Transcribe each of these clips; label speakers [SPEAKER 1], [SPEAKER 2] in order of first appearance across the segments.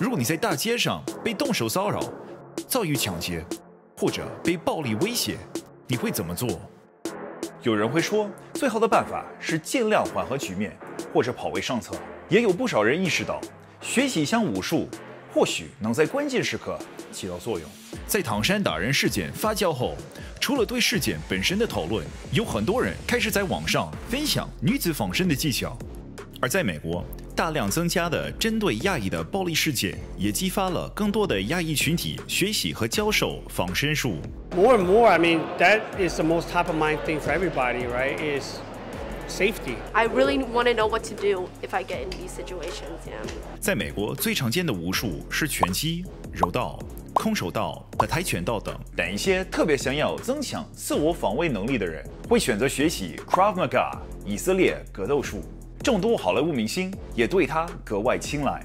[SPEAKER 1] 如果你在大街上被动手骚扰、遭遇抢劫，或者被暴力威胁，你会怎么做？有人会说，最好的办法是尽量缓和局面，或者跑为上策。也有不少人意识到，学习一项武术或许能在关键时刻起到作用。在唐山打人事件发酵后，除了对事件本身的讨论，有很多人开始在网上分享女子防身的技巧。而在美国，大量增加的针对亚裔的暴力事件，也激发了更多的亚裔群体学习和教授防身术。
[SPEAKER 2] More and more, I mean, that is the most top of mind thing for everybody, right? Is safety.
[SPEAKER 3] I really want to know what to do if I get in these situations. Yeah.
[SPEAKER 1] 在美国，最常见的武术是拳击、柔道、空手道和跆拳道等。但一些特别想要增强自我防卫能力的人，会选择学习 Krav Maga 以色列格斗术。众多好莱坞明星也对他格外青睐。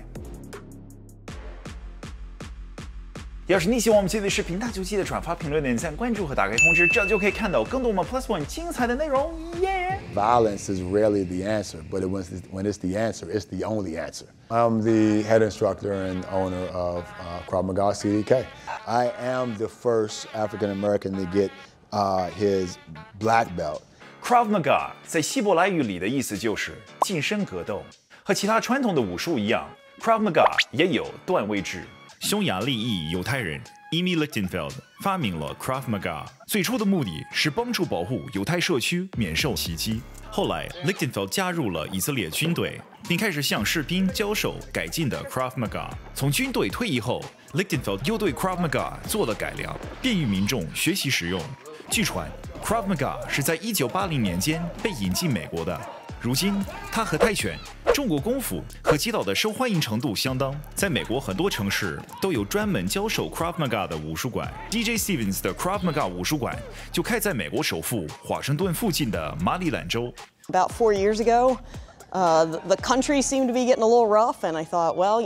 [SPEAKER 1] 要是你喜欢我们这类视频，那就记得转发、评论、点赞、关注和打开通知，这样就可以看到更多我们 Plus One 精彩的内容。耶、
[SPEAKER 4] Violence is rarely the answer, but when it's the answer, it's the only answer. I'm the head instructor and owner of Krav Maga CDK. I am the first African American to get his black belt.
[SPEAKER 1] Krav Maga 在希伯来语里的意思就是近身格斗，和其他传统的武术一样 ，Krav Maga 也有段位制。匈牙利裔犹太人 Emil Lichtenfeld 发明了 Krav Maga， 最初的目的是帮助保护犹太社区免受袭击。后来 Lichtenfeld 加入了以色列军队，并开始向士兵教授改进的 Krav Maga。从军队退役后 ，Lichtenfeld 又对 Krav Maga 做了改良，便于民众学习使用。据传 ，Krav Maga 是在1980年间被引进美国的。如今，它和泰拳、中国功夫和击倒的受欢迎程度相当。在美国很多城市都有专门教授 Krav Maga 的武术馆。DJ Stevens 的 Krav Maga 武术馆就开在美国首府华盛顿附近的马里兰州。
[SPEAKER 5] About 4 years ago, the country seemed to be getting a little rough, and I thought, well,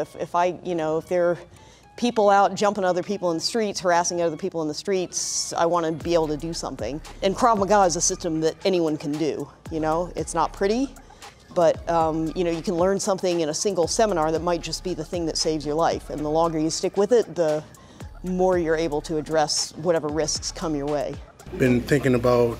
[SPEAKER 5] if there are people out jumping other people in the streets, harassing other people in the streets, I want to be able to do something. And Krav Maga is a system that anyone can do. It's not pretty, but you can learn something in a single seminar that might just be the thing that saves your life. And the longer you stick with it, the more you're able to address whatever risks come your way.
[SPEAKER 6] Been thinking about,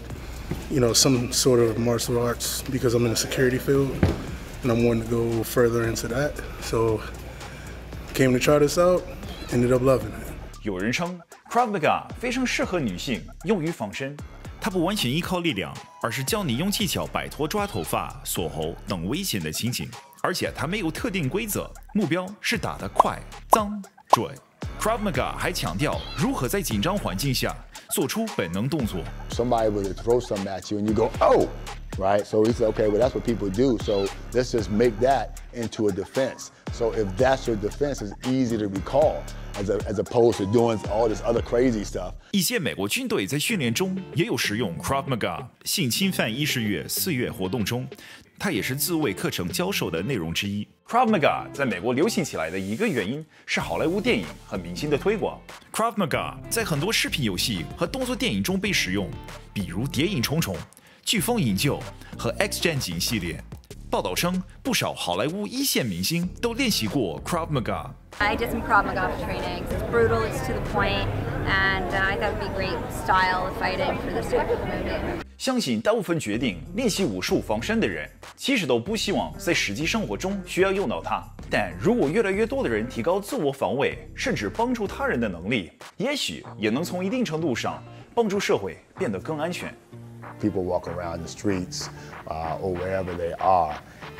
[SPEAKER 6] some sort of martial arts because I'm in the security field, and I'm wanting to go further into that. So came to try this out, ended up loving it.
[SPEAKER 1] 有人称 Krav Maga 非常适合女性，用于防身。它不完全依靠力量，而是教你用技巧摆脱抓头发、锁喉等危险的情景。而且它没有特定规则，目标是打得快、脏、准。Krav Maga 还强调如何在紧张环境下做出本能动作。
[SPEAKER 4] Somebody would throw something at you and you go, oh, right? So he said, okay, well, that's what people do. So let's just make that into a defense. So if that's your defense, it's easy to recall as opposed to doing all this other crazy stuff.
[SPEAKER 1] 一些美国军队在训练中也有使用 Krav Maga。性侵犯医事月4月活动中，它也是自卫课程教授的内容之一。Krav Maga 在美国流行起来的一个原因是好莱坞电影和明星的推广。Krav Maga 在很多视频游戏和动作电影中被使用，比如《谍影重重》、《飓风营救》和《X 战警》系列。报道称，不少好莱坞一线明星都练习过 Krav Maga。
[SPEAKER 7] I did some Krav Maga training. It's brutal, it's to the point, and I thought it would be great style of fighting for this type of movie.
[SPEAKER 1] 相信大部分决定练习武术防身的人，其实都不希望在实际生活中需要用到它。但如果越来越多的人提高自我防卫，甚至帮助他人的能力，也许也能从一定程度上帮助社会变得更安全。
[SPEAKER 4] People walk around the streets or wherever they are,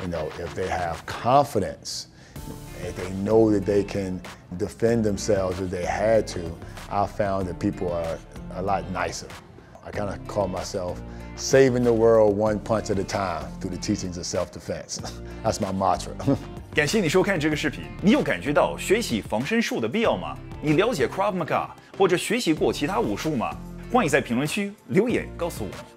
[SPEAKER 4] if they have confidence, if they know that they can defend themselves if they had to, I found that people are a lot nicer. I kind of call myself saving the world one punch at a time through the teachings of self-defense. That's my mantra.
[SPEAKER 1] 感谢你收看这个视频。你有感觉到学习防身术的必要吗？你了解 Krav Maga 或者学习过其他武术吗？欢迎在评论区留言告诉我。